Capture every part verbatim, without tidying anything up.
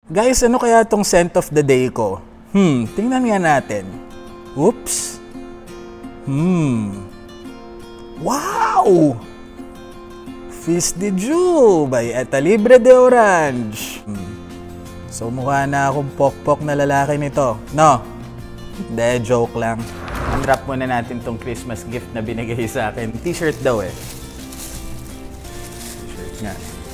Guys, ano kaya tong scent of the day ko? Hmm, tingnan nga natin. Oops. Hmm. Wow! Fils de Dieu by Eta Libre de Orange. Hmm. So, mukha na akong pokpok na lalaki nito. No? De, joke lang. Unwrap muna natin tong Christmas gift na binigay sa akin. T-shirt daw eh. T-shirt nga.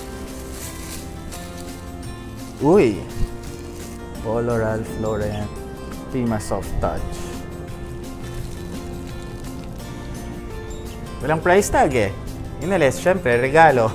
Uy! Polo Ralph Lauren Prima Soft Touch. Walang price tag eh. Inalis, syempre, regalo.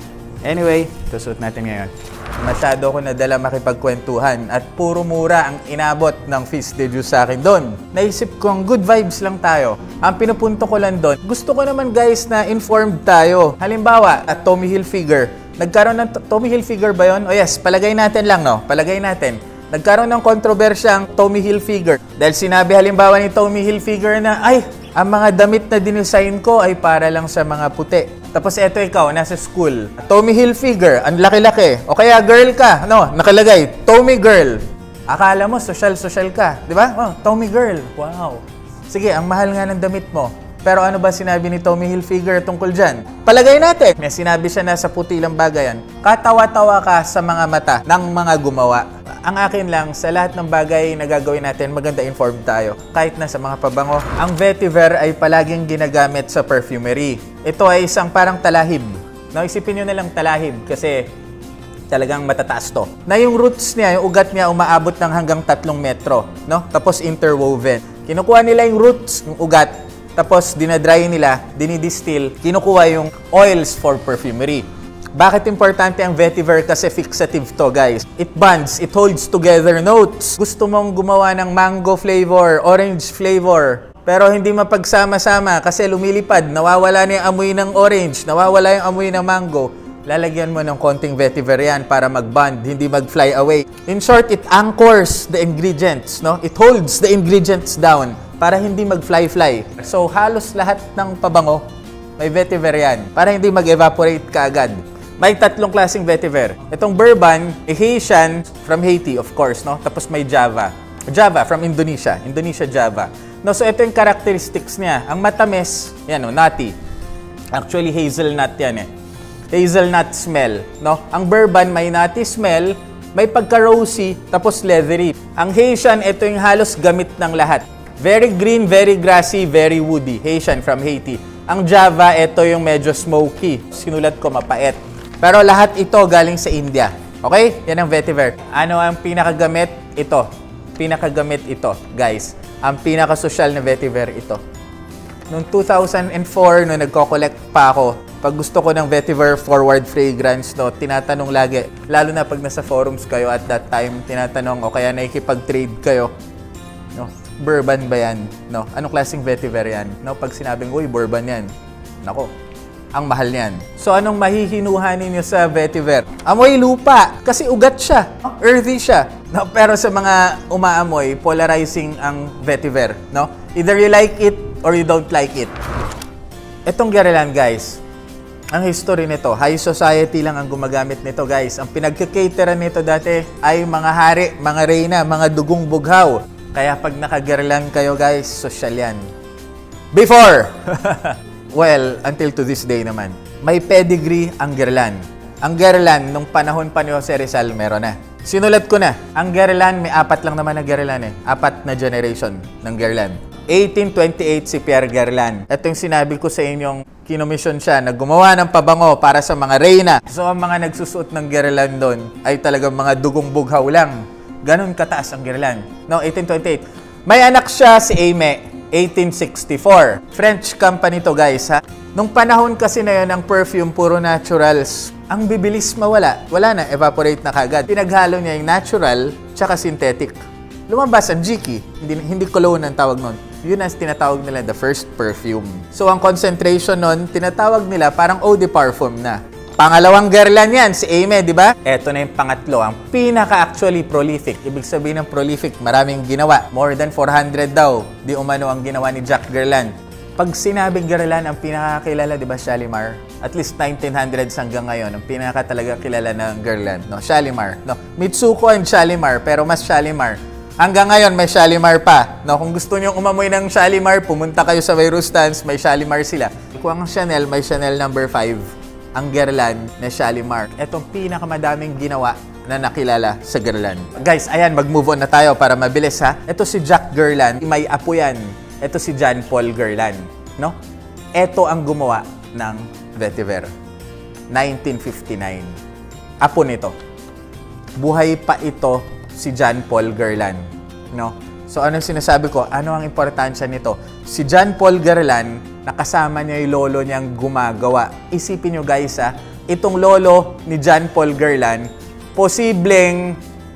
Anyway, susuot natin ngayon. Masyado ko nadala makipagkwentuhan at puro mura ang inabot ng Fils de Dieu sa akin doon. Naisip kong good vibes lang tayo. Ang pinupunto ko lang doon, gusto ko naman guys na informed tayo. Halimbawa, at Tommy Hilfiger. Nagkaroon ng Tommy Hilfiger ba yun? O yes, palagay natin lang, no? Palagay natin. Nagkaroon ng kontrobersya ang Tommy Hilfiger. Dahil sinabi halimbawa ni Tommy Hilfiger na, ay, ang mga damit na dinesign ko ay para lang sa mga puti. Tapos eto ikaw, nasa school. Tommy Hilfiger, ang laki-laki. O kaya girl ka, no? Nakalagay, Tommy Girl. Akala mo, social-social ka. Di ba? Oh, Tommy Girl. Wow. Sige, ang mahal nga ng damit mo. Pero ano ba sinabi ni Tommy Hilfiger tungkol dyan? Palagay natin. May sinabi siya na sa puti lang bagay yan. Katawa-tawa ka sa mga mata ng mga gumawa. Ang akin lang, sa lahat ng bagay na gagawin natin, maganda informed tayo. Kahit na sa mga pabango. Ang vetiver ay palaging ginagamit sa perfumery. Ito ay isang parang talahib. No, isipin nyo na lang talahib kasi talagang matataas to. Na yung roots niya, yung ugat niya umaabot ng hanggang tatlong metro. No? Tapos interwoven. Kinukuha nila yung roots, yung ugat. Tapos dinadry nila, dinidistill, kinukuha yung oils for perfumery. Bakit importante ang vetiver? Kasi fixative to, guys. It bonds, it holds together notes. Gusto mong gumawa ng mango flavor, orange flavor, pero hindi mapagsama-sama kasi lumilipad, nawawala na yung amoy ng orange, nawawala yung amoy ng mango. Lalagyan mo ng konting vetiver yan para mag-bond, hindi mag-fly away. In short, it anchors the ingredients, no? It holds the ingredients down para hindi mag-fly-fly. So, halos lahat ng pabango, may vetiver yan. Para hindi mag-evaporate kaagad. May tatlong klaseng vetiver. Itong Bourbon, Haitian, from Haiti, of course, no? Tapos may Java. Java, from Indonesia. Indonesia Java. No, so, ito yung characteristics niya. Ang matamis, yan o, nutty. Actually, hazelnut yan eh. Hazelnut smell, no? Ang Bourbon, may nutty smell, may pagka-rosy, tapos leathery. Ang Haitian, ito yung halos gamit ng lahat. Very green, very grassy, very woody. Haitian from Haiti. Ang Java, ito yung medyo smoky. Sinulat ko, mapait. Pero lahat ito galing sa India. Okay? Yan ang vetiver. Ano ang pinakagamit? Ito. Pinakagamit ito, guys. Ang pinakasosyal na vetiver, ito. Noong two thousand four, nung nagko-collect pa ako, pag gusto ko ng vetiver forward fragrance, no, tinatanong lagi. Lalo na pag nasa forums kayo at that time, tinatanong o kaya nakikipag-trade kayo. No? Bourbon ba yan? No? Anong klaseng vetiver yan? No? Pag sinabing, uy, Bourbon yan. Nako, ang mahal niyan. So, anong mahihinuhan ninyo sa vetiver? Amoy lupa. Kasi ugat siya. Earthy siya. No? Pero sa mga umaamoy, polarizing ang vetiver. No? Either you like it or you don't like it. Etong Guerlain, guys. Ang history nito, high society lang ang gumagamit nito, guys. Ang pinagkakateran nito dati ay mga hari, mga reyna, mga dugong bughaw. Kaya pag naka-Guerlain kayo, guys, social yan. Before! Well, until to this day naman. May pedigree ang Guerlain. Ang Guerlain, nung panahon pa ni Jose Rizal, meron na. Sinulat ko na. Ang Guerlain, may apat lang naman na Guerlain eh. Apat na generation ng Guerlain. eighteen twenty-eight si Pierre Guerlain. Ito yung sinabi ko sa inyong kinomisyon siya na gumawa ng pabango para sa mga reyna. So, ang mga nagsusuot ng Guerlain doon ay talagang mga dugong bughaw lang. Ganon kataas ang Guerlain. No, eighteen twenty-eight. May anak siya si Aimé, eighteen sixty-four. French company to, guys, ha? Nung panahon kasi na yun, ang perfume puro naturals. Ang bibilis mawala. Wala na, evaporate na kagad. Pinaghalo niya yung natural tsaka synthetic. Lumabas ang Jiki. Hindi, hindi cologne ang tawag nun. Yun ang tinatawag nila the first perfume. So, ang concentration nun, tinatawag nila parang eau de parfum na. Pangalawang Guerlain yan, si Aimé, di ba? Eto na yung pangatlo, ang pinaka-actually prolific. Ibig sabihin ng prolific, maraming ginawa. More than four hundred daw. Di umano ang ginawa ni Jack Guerlain. Pag sinabing Guerlain, ang pinakakilala, di ba, Shalimar? at least nineteen hundreds hanggang ngayon, ang pinaka talaga kilala ng Guerlain, no? Shalimar, no? Mitsuko and Shalimar, pero mas Shalimar. Hanggang ngayon, may Shalimar pa, no? Kung gusto niyo umamoy ng Shalimar, pumunta kayo sa may Rustans, may Shalimar sila. Kung ang Chanel, may Chanel number five. Ang Guerlain na Shalimar. Itong pinakamadaming ginawa na nakilala sa Guerlain. Guys, ayan, mag-move on na tayo para mabilis, ha? Ito si Jack Guerlain, may apo yan. Ito si John Paul Guerlain, no? Ito ang gumawa ng Vetiver. nineteen fifty-nine. Apo nito. Buhay pa ito si John Paul Guerlain, no? So, anong sinasabi ko? Ano ang importansya nito? Si John Paul Guerlain, nakasama niya yung lolo niyang gumagawa. Isipin nyo guys, ha? Itong lolo ni John Paul Guerlain, posibleng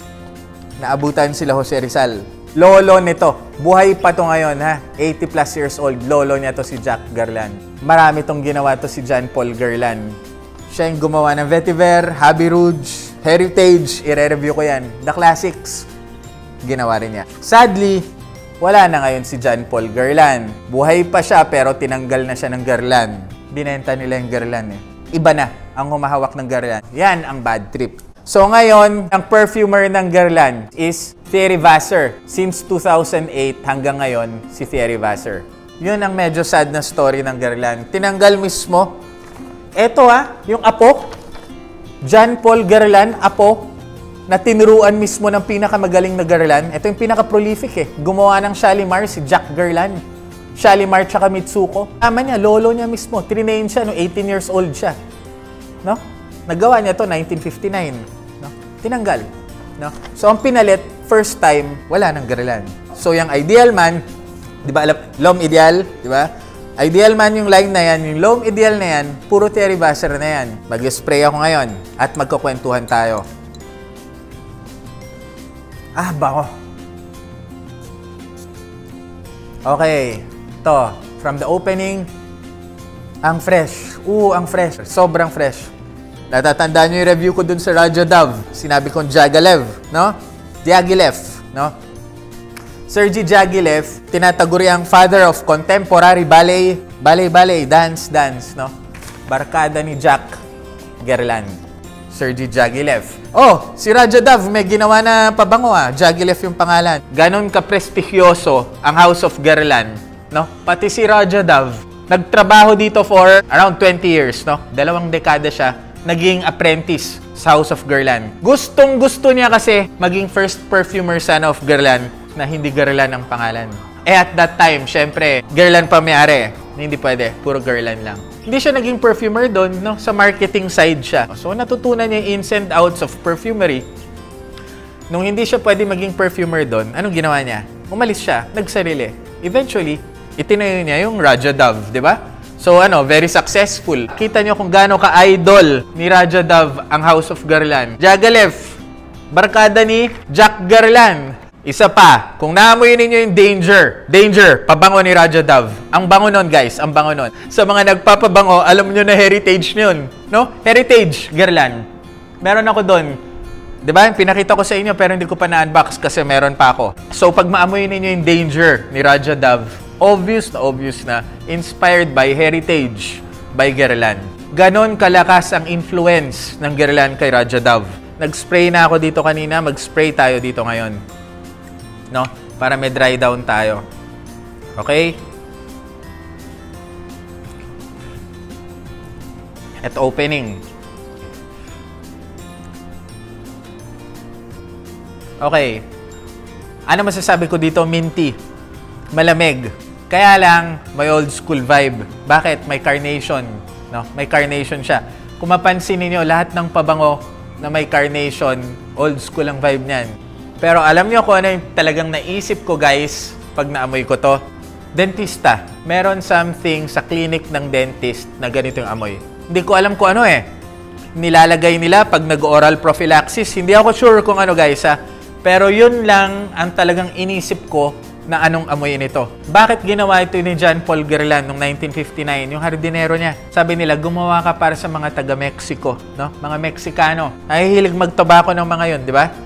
naabutan sila Jose Rizal. Lolo nito. Buhay pa to ngayon, ha? eighty plus years old. Lolo niya to si Jack Guerlain. Marami tong ginawa to si John Paul Guerlain. Siya yung gumawa ng Vetiver, Hobby Rouge, Heritage. I-review ko yan. The Classics. Ginawa rin niya. Sadly, wala na ngayon si John Paul Guerlain. Buhay pa siya pero tinanggal na siya ng Guerlain. Binenta nila yung Guerlain, eh. Iba na ang humahawak ng Guerlain. Yan ang bad trip. So ngayon, ang perfumer ng Guerlain is Thierry Vasseur. Since two thousand eight hanggang ngayon, si Thierry Vasseur. Yun ang medyo sad na story ng Guerlain. Tinanggal mismo. Eto ha, yung apo. John Paul Guerlain, apo, na tinuruan mismo ng pinakamagaling na Guerlain. Ito yung pinaka-prolific eh. Gumawa ng Shalimar, si Jack Guerlain. Shalimar tsaka Mitsuko. Tama niya, lolo niya mismo. Trinain siya, no, eighteen years old siya. No? Nagawa niya to nineteen fifty-nine. No? Tinanggal. No? So, ang pinalit, first time, wala ng Guerlain. So, yung Ideal Man, di ba, L'Homme Ideal, di ba? Ideal Man yung line na yan, yung L'Homme Ideal na yan, puro Thierry Vasseur na yan. Mag-spray ako ngayon at magkukwentuhan tayo. Ah, bako. Okay. Ito, from the opening, ang fresh. Oo, ang fresh. Sobrang fresh. Natatandaan nyo yung review ko dun sa Raja Dove. Sinabi kong Diaghilev, no? Diaghilev, no? Sergei Diaghilev, tinataguri ang father of contemporary ballet, ballet, ballet, dance, dance, no? Barkada ni Jack Guerlain. Sergei Diaghilev. Oh, si Raja Dove may ginawa na pabango, ah. Diaghilev yung pangalan. Ganon ka-prestigyoso ang House of Guerlain, no? Pati si Raja Dove, nagtrabaho dito for around twenty years, no? Dalawang dekada siya naging apprentice sa House of Guerlain. Gustong-gusto niya kasi maging first perfumer son of Guerlain na hindi Guerlain ang pangalan. Eh at that time, syempre, Guerlain pa may-ari. Hindi pwede, puro Guerlain lang. Hindi siya naging perfumer doon, no? Sa marketing side siya. So natutunan niya yung ins and outs of perfumery. Nung hindi siya pwede maging perfumer doon, anong ginawa niya? Umalis siya, nagsarili. Eventually, itinayo niya yung Raja Dove, di ba? So ano, very successful. Kita nyo kung gaano ka-idol ni Raja Dove ang House of Guerlain. Diaghilev, barkada ni Jack Guerlain. Isa pa, kung naamoy ninyo yung Danger, Danger, pabango ni Raja Dove. Ang bango nun, guys, ang bango nun. Sa mga nagpapabango, alam nyo na heritage nyo, no? Heritage, Guerlain. Meron ako doon. Diba? Pinakita ko sa inyo pero hindi ko pa na-unbox kasi meron pa ako. So, pag maamoy ninyo yung Danger ni Raja Dove, obvious na obvious na inspired by Heritage by Guerlain. Ganon kalakas ang influence ng Guerlain kay Raja Dove. Nag-spray na ako dito kanina, mag-spray tayo dito ngayon. No? Para may dry down tayo. Okay? At opening. Okay. Ano masasabi ko dito? Minty. Malamig. Kaya lang, may old school vibe. Bakit? May carnation. No? May carnation siya. Kung mapansin niyo lahat ng pabango na may carnation, old school ang vibe niyan. Pero alam niyo kung ano yung talagang naisip ko, guys, pag naamoy ko to? Dentista. Meron something sa clinic ng dentist na ganito yung amoy. Hindi ko alam kung ano eh. Nilalagay nila pag nag-oral prophylaxis. Hindi ako sure kung ano, guys, ha? Pero yun lang ang talagang inisip ko na anong amoy nito. Bakit ginawa ito ni John Paul Guerlain noong nineteen fifty-nine? Yung hardinero niya. Sabi nila, gumawa ka para sa mga taga-Mexico, no? Mga Meksikano. Nahihilig magtabako ng mga yun, di ba?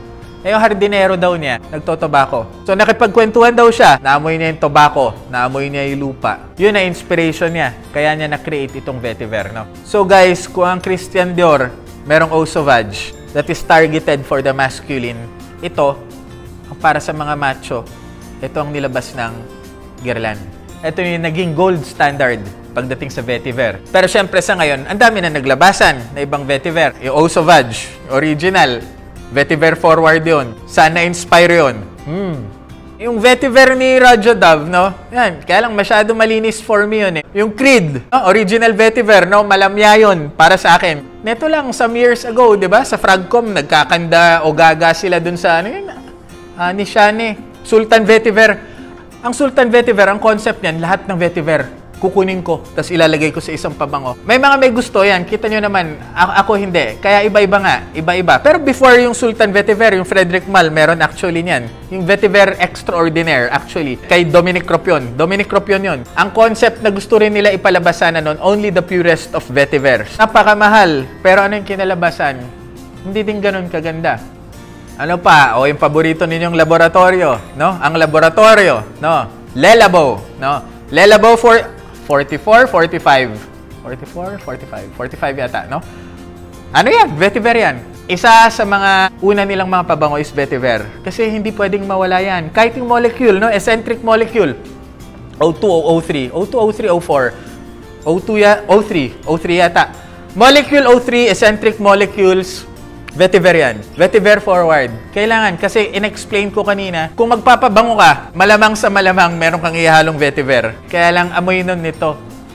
Eh, yung hardinero daw niya, nagtotobako. So, nakipagkwentuhan daw siya. Naamoy niya yung tobacco. Naamoy niya yung lupa. Yun na inspiration niya. Kaya niya na-create itong vetiver, no? So, guys, kung ang Christian Dior, merong eau sauvage that is targeted for the masculine, ito, para sa mga macho, ito ang nilabas ng Guerlain. Ito yung naging gold standard pagdating sa vetiver. Pero syempre sa ngayon, ang dami na naglabasan na ibang vetiver. Yung eau sauvage, original, vetiver forward yun. Sana inspire yun. Hmm. Yung vetiver ni Radyo Dove, no? Yan. Kaya lang masyado malinis for me yun eh. Yung Creed, no? Original vetiver, no? Malamya yun para sa akin. Neto lang, some years ago, di ba? Sa Fragcom, nagkakanda o gaga sila dun sa, ano yun? Ah, ni Shane. Sultan Vetiver. Ang Sultan Vetiver, ang concept niyan, lahat ng vetiver, kukunin ko, tapos ilalagay ko sa isang pabango. May mga may gusto yan. Kita nyo naman, ako, ako hindi. Kaya iba-iba nga. Iba-iba. Pero before yung Sultan Vetiver, yung Frederick Mal, meron actually niyan. Yung Vetiver Extraordinaire, actually. Kay Dominic Cropion. Dominic Cropion yun. Ang concept na gusto rin nila ipalabasan na nun, only the purest of vetivers. Napakamahal. Pero ano yung kinalabasan? Hindi din ganun kaganda. Ano pa? O yung paborito ninyong laboratorio, no? Ang laboratorio, no? Lelabo, no? Lelabo for forty-four, forty-five. forty-four, forty-five. forty-five yata, no? Ano yan? Vetiver yan. Isa sa mga una nilang mga pabango is vetiver. Kasi hindi pwedeng mawala yan. Kahit yung molecule, no? Eccentric molecule. O two, O three. O two, O three, O four. O two, ya O three. O three yata. Molecule O three, eccentric molecules, vetiver yan. Vetiver forward. Kailangan. Kasi in-explain ko kanina, kung magpapabango ka, malamang sa malamang, meron kang ihalong vetiver. Kaya lang amoy nun nito.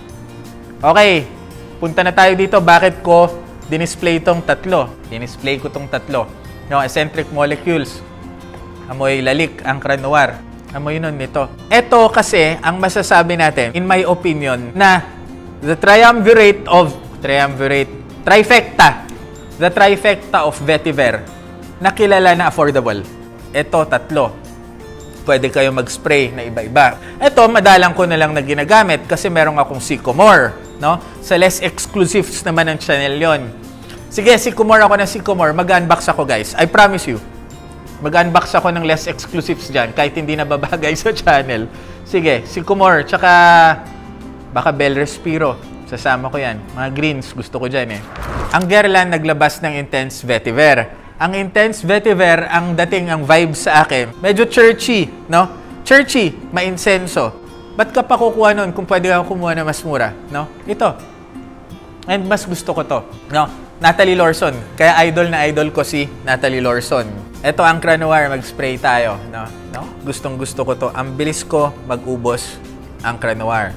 Okay. Punta na tayo dito. Bakit ko dinisplay itong tatlo? Dinisplay ko itong tatlo. No, eccentric molecules. Amoy lalik, Encre Noire. Amoy nun nito. Ito kasi, ang masasabi natin, in my opinion, na the triumvirate of, triumvirate, trifecta, the trifecta of vetiver na kilala na affordable. Ito, tatlo. Pwede kayo mag-spray na iba-iba. Ito, madalang ko na lang na ginagamit kasi meron akong Sycomore. No? Sa less exclusives naman ng channel yon. Sige, Sycomore ako ng Sycomore. Mag-unbox ako, guys. I promise you. Mag-unbox ako ng less exclusives dyan kahit hindi na babagay sa channel. Sige, Sycomore. Tsaka baka Bel Respiro. Sasama ko yan. Mga greens, gusto ko dyan eh. Ang Guerlain naglabas ng Intense Vetiver. Ang Intense Vetiver, ang dating, ang vibe sa akin, medyo churchy, no? Churchy, ma-insenso. Ba't ka pa kukuha nun kung pwede ka kumuha na mas mura, no? Ito. And mas gusto ko to, no? Natalie Lorson. Kaya idol na idol ko si Natalie Lorson. Ito, Encre Noire, mag-spray tayo, no? No? Gustong gusto ko to. Ang bilis ko mag-ubos, Encre Noire.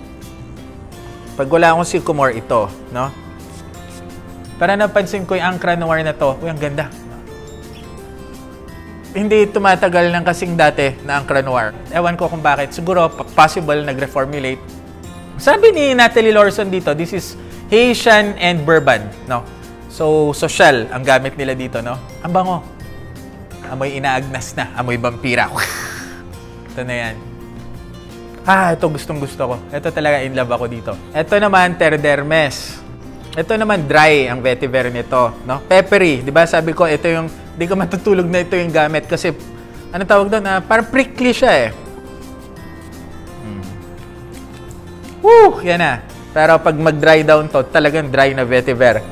Pag wala akong Sycomore, ito, no? Para napansin ko yung Encre Noire na to, uy, ang ganda. Hindi tumatagal ng kasing dati na Encre Noire. Ewan ko kung bakit. Siguro, possible, nag-reformulate. Sabi ni Natalie Lorson dito, this is Haitian and Bourbon, no? So, social ang gamit nila dito, no? Ang bango. Amoy inaagnas na. Amoy vampira. Ito na yan. Ah, ito gustong gusto ko. Ito talaga in love ako dito. Ito naman, Terre. Ito naman, dry ang vetiver nito, no? Peppery. Di ba sabi ko, ito yung, di ko matutulog na ito yung gamit kasi, ano tawag doon? Ah, parang prickly siya eh. Hmm. Woo! Yan na. Pero pag mag-dry down to, talagang dry na vetiver.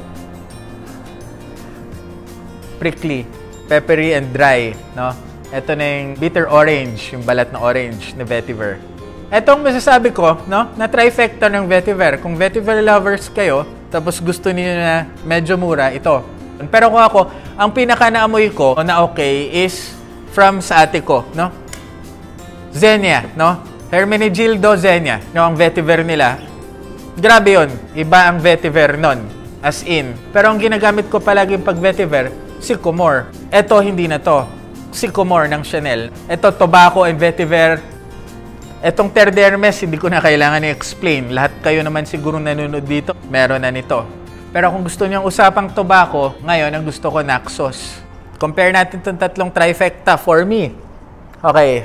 Prickly. Peppery and dry, no? Ito na yung bitter orange, yung balat na orange na vetiver. Etong masasabi ko, no, na trifecta ng vetiver. Kung vetiver lovers kayo, tapos gusto niyo na medyo mura, ito. Pero kung ako, ang pinaka-naamoy ko na okay is from sa ate ko, no? Xenia, no? Hermenegildo Xenia, no, ang vetiver nila. Grabe yun. Iba ang vetiver nun. As in. Pero ang ginagamit ko palagi pag vetiver, Sycomore. Ito, hindi na to. Sycomore ng Chanel. Ito, tobacco and vetiver. Etong Terre, hindi ko na kailangan i-explain. Lahat kayo naman siguro nanonood dito, meron na nito. Pero kung gusto niyong usapang tobacco, ngayon ang gusto ko Naxos. Compare natin itong tatlong trifecta for me. Okay.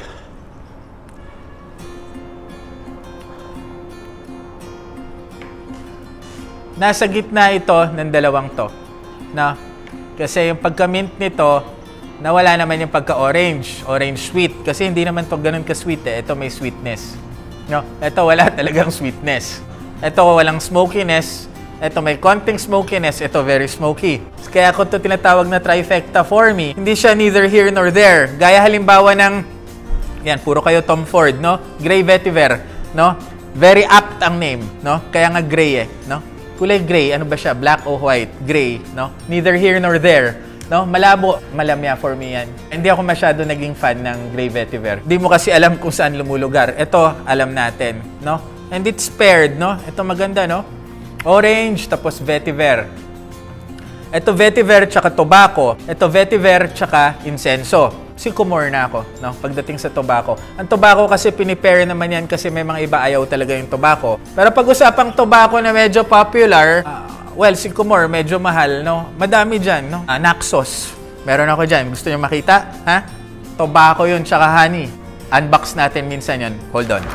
Nasa gitna ito ng dalawang to. No? Kasi yung pagka-mint nito, nawala naman yung pagka-orange. Orange sweet. Kasi hindi naman to ganun ka-sweet eh. Ito may sweetness. No? Ito wala talagang sweetness. Ito walang smokiness. Ito may konting smokiness. Ito very smoky. Kaya ko to tinatawag na trifecta for me. Hindi siya neither here nor there. Gaya halimbawa ng, yan, puro kayo Tom Ford, no? Gray Vetiver, no? Very apt ang name, no? Kaya nga gray eh, no? Kulay gray, ano ba siya? Black o white? Gray, no? Neither here nor there. No? Malabo, malamya for me yan. Hindi ako masyado naging fan ng Gray Vetiver. Hindi mo kasi alam kung saan lumulugar. Ito, alam natin, no? And it's paired, no? Ito maganda, no? Orange, tapos Vetiver. Ito Vetiver, tsaka tobacco. Ito Vetiver, tsaka insenso. Sycamore na ako, no? Pagdating sa tobacco. Ang tobacco kasi pinipair naman yan kasi may mga iba ayaw talaga yung tobacco. Pero pag-usapang tobacco na medyo popular, uh, well, sycamore, medyo mahal, no? Madami dyan, no? Uh, Naxos. Meron ako dyan. Gusto nyo makita? Ha? Tobacco yun, tsaka honey. Unbox natin minsan yun. Hold on.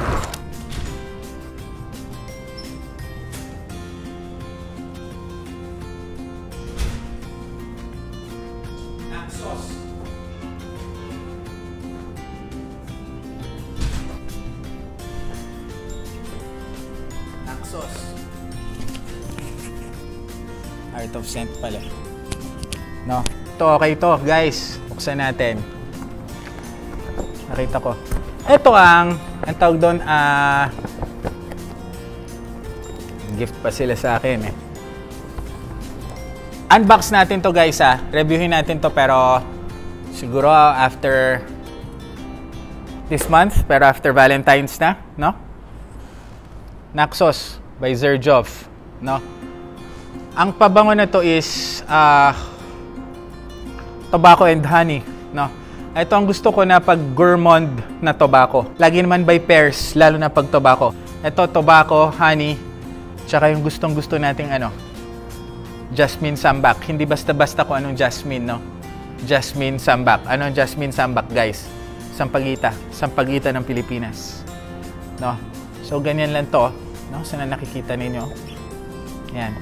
Naxos. Art of scent pala. No? Ito, okay to, guys. Buksan natin. Nakita ko. Ito ang, ang tawag doon, ah, uh, gift pa sila sa akin eh. Unbox natin to, guys, ah. Reviewin natin to, pero siguro after this month, pero after Valentine's na, no? Naxos by Zerjov, no? Ang pabango na to is uh, tobacco and honey, no? Ito ang gusto ko na pag gourmand na tobacco. Lagi naman by pairs, lalo na pag tobacco. Ito tobacco, honey, tsaka yung gustong-gusto nating ano, jasmine sambak. Hindi basta-basta kung anong jasmine, no? Jasmine sambak. Ano ang jasmine sambak, guys? Sampagita. Sampagita ng Pilipinas, no? So, ganyan lang to, no? Sana nakikita ninyo. Ayan.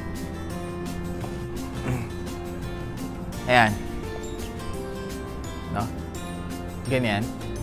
Ayan. No? Ganyan.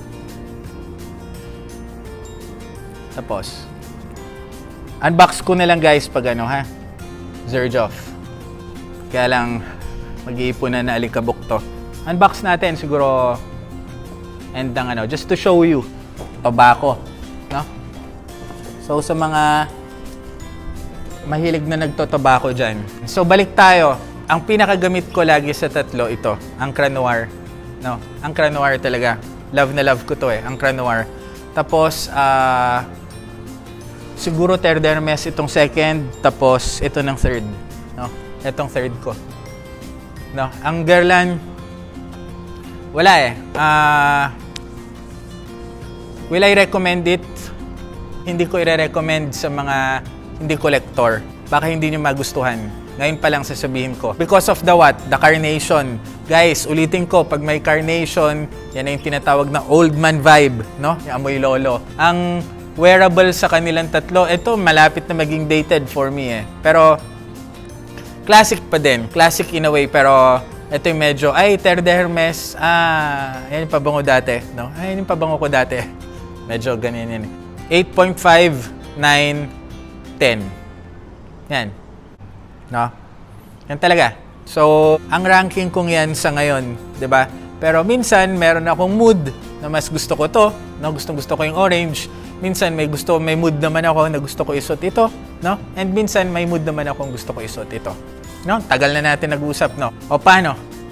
Tapos, unbox ko na lang, guys, pag ano, ha? Zerjov. Kaya lang, mag-iipon na na alikabok to. Unbox natin, siguro, and ng ano, just to show you, tobacco, no? So, sa mga mahilig na nagtotobacco dyan. So, balik tayo. Ang pinakagamit ko lagi sa tatlo, ito. Encre Noire. No? Encre Noire talaga. Love na love ko to eh. Encre Noire. Tapos, uh, siguro Terre itong second. Tapos, ito ng third. No? Itong third ko. No? Ang Guerlain, wala eh. Uh, will I recommend it? Hindi ko i-recommend sa mga hindi collector. Baka hindi nyo magustuhan. Ngayon pa lang sasabihin ko. Because of the what? The carnation. Guys, ulitin ko, pag may carnation, yan ay yung tinatawag na old man vibe, no? Yung amoy lolo. Ang wearable sa kanilang tatlo, ito malapit na maging dated for me eh. Pero, classic pa din. Classic in a way, pero ito yung medyo, ay, Terre de Hermes, ah, yan yung pabango dati, no? Ay, yan yung pabango ko dati. Medyo ganyan yan. eight point five, nine, ten. Yan. No? Yan talaga. So, ang ranking kong yan sa ngayon, 'di ba? Pero minsan meron akong mood na mas gusto ko 'to, no? Gustong-gusto ko yung orange. Minsan may gusto, may mood naman ako na gusto ko isuot ito, no? And minsan may mood naman akong gusto ko isuot ito. No? Tagal na natin nag-usap, no? O paano?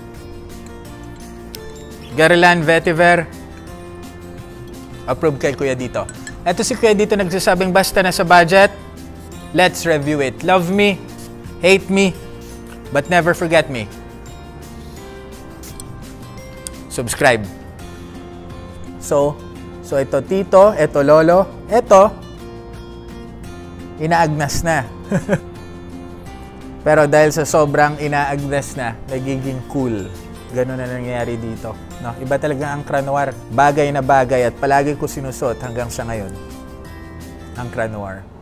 Guerlain Vetiver. Approve kay Kuya Ditto. Ito si Kuya Ditto nagsasabing basta na sa budget, let's review it. Love me, hate me, but never forget me. Subscribe. So, so ito tito, ito lolo, ito inaagnas na. Pero dahil sa sobrang inaagnas na, nagiging cool. Ganun na nangyayari dito. No? Iba talaga ang Encre Noire. Bagay na bagay at palagi ko sinusot hanggang sa ngayon. Encre Noire.